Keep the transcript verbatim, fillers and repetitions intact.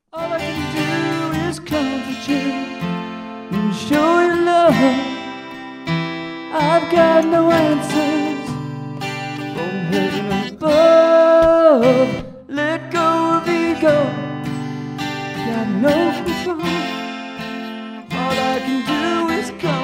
All I can do is comfort you and show you love. I've got no answers from heaven above. Let go of ego, got no control. All I can do is comfort